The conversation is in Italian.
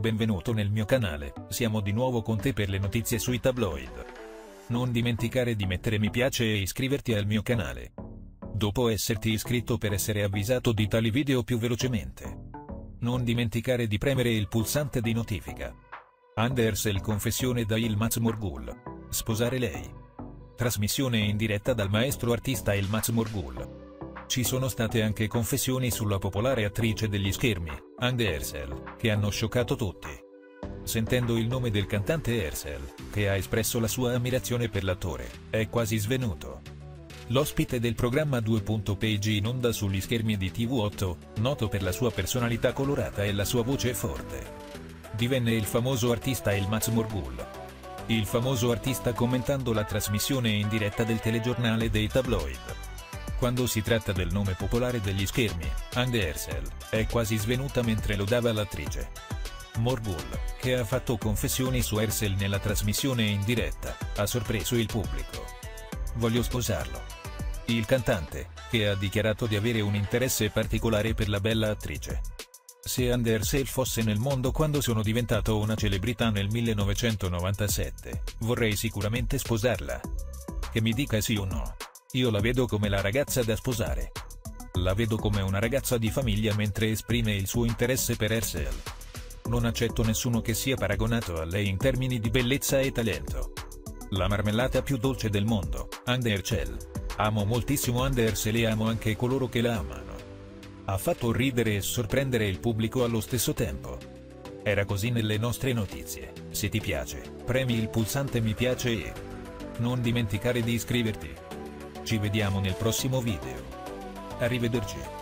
Benvenuto nel mio canale, siamo di nuovo con te per le notizie sui tabloid. Non dimenticare di mettere mi piace e iscriverti al mio canale. Dopo esserti iscritto per essere avvisato di tali video più velocemente. Non dimenticare di premere il pulsante di notifica. Andersel confessione da Yilmaz Morgul. Sposare lei. Trasmissione in diretta dal maestro artista Yilmaz Morgul. Ci sono state anche confessioni sulla popolare attrice degli schermi, Hande Erçel, che hanno scioccato tutti. Sentendo il nome del cantante Erçel, che ha espresso la sua ammirazione per l'attore, è quasi svenuto. L'ospite del programma 2.pg in onda sugli schermi di TV8, noto per la sua personalità colorata e la sua voce forte, divenne il famoso artista Yilmaz Morgul. Il famoso artista commentando la trasmissione in diretta del telegiornale dei tabloid. Quando si tratta del nome popolare degli schermi, Hande Erçel, è quasi svenuta mentre lodava l'attrice. Morgul, che ha fatto confessioni su Erçel nella trasmissione in diretta, ha sorpreso il pubblico. Voglio sposarlo. Il cantante, che ha dichiarato di avere un interesse particolare per la bella attrice. Se Hande Erçel fosse nel mondo quando sono diventato una celebrità nel 1997, vorrei sicuramente sposarla. Che mi dica sì o no. Io la vedo come la ragazza da sposare. La vedo come una ragazza di famiglia mentre esprime il suo interesse per Erçel. Non accetto nessuno che sia paragonato a lei in termini di bellezza e talento. La marmellata più dolce del mondo, Hande Erçel. Amo moltissimo Hande Erçel e amo anche coloro che la amano. Ha fatto ridere e sorprendere il pubblico allo stesso tempo. Era così nelle nostre notizie. Se ti piace, premi il pulsante mi piace e non dimenticare di iscriverti. Ci vediamo nel prossimo video. Arrivederci.